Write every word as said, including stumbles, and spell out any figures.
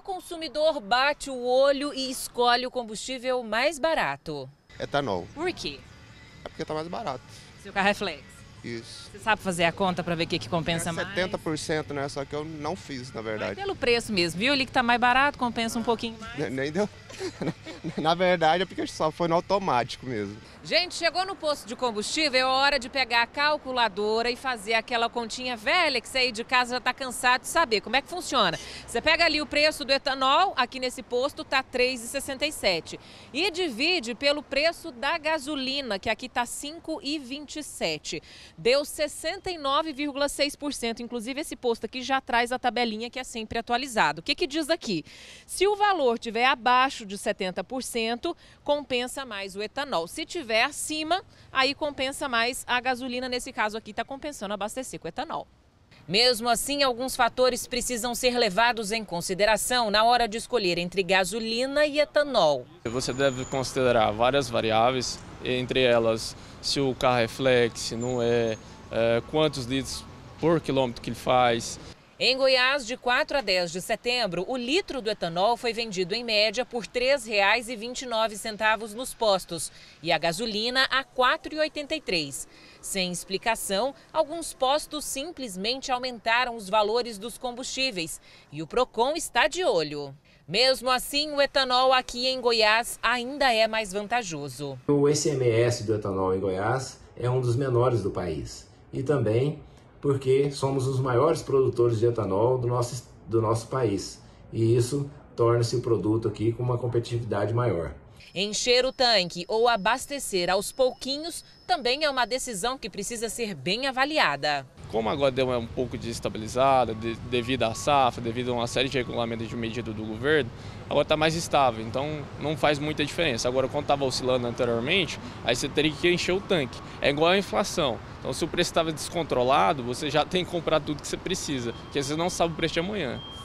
consumidor bate o olho e escolhe o combustível mais barato? Etanol. Por quê? É porque tá mais barato. Seu carro é flex. Isso. Você sabe fazer a conta para ver o que, que compensa É mais? setenta por cento, né? Só que eu não fiz, na Vai verdade. pelo preço mesmo, viu? Ali que tá mais barato, compensa um pouquinho mais. Nem- Nem deu. Na verdade é porque só foi no automático mesmo. Gente, chegou no posto de combustível, é hora de pegar a calculadora e fazer aquela continha velha que você aí de casa já está cansado de saber como é que funciona. Você pega ali o preço do etanol, aqui nesse posto tá três reais e sessenta e sete centavos. E divide pelo preço da gasolina, que aqui tá cinco reais e vinte e sete centavos. Deu sessenta e nove vírgula seis por cento. Inclusive esse posto aqui já traz a tabelinha que é sempre atualizado. O que que diz aqui? Se o valor estiver abaixo de setenta por cento, compensa mais o etanol. Se tiver acima, aí compensa mais a gasolina. Nesse caso aqui está compensando abastecer com etanol. Mesmo assim, alguns fatores precisam ser levados em consideração na hora de escolher entre gasolina e etanol. Você deve considerar várias variáveis, entre elas se o carro é flex, se não é, é quantos litros por quilômetro que ele faz. Em Goiás, de quatro a dez de setembro, o litro do etanol foi vendido em média por três reais e vinte e nove centavos nos postos e a gasolina a quatro reais e oitenta e três centavos. Sem explicação, alguns postos simplesmente aumentaram os valores dos combustíveis e o Procon está de olho. Mesmo assim, o etanol aqui em Goiás ainda é mais vantajoso. O I C M S do etanol em Goiás é um dos menores do país e também porque somos os maiores produtores de etanol do nosso, do nosso país. E isso torna-se o produto aqui com uma competitividade maior. Encher o tanque ou abastecer aos pouquinhos também é uma decisão que precisa ser bem avaliada. Como agora deu um pouco desestabilizada de, devido à safra, devido a uma série de regulamentos de medida do governo, agora está mais estável, então não faz muita diferença. Agora, quando estava oscilando anteriormente, aí você teria que encher o tanque. É igual a inflação. Então, se o preço estava descontrolado, você já tem que comprar tudo que você precisa, porque você não sabe o preço de amanhã.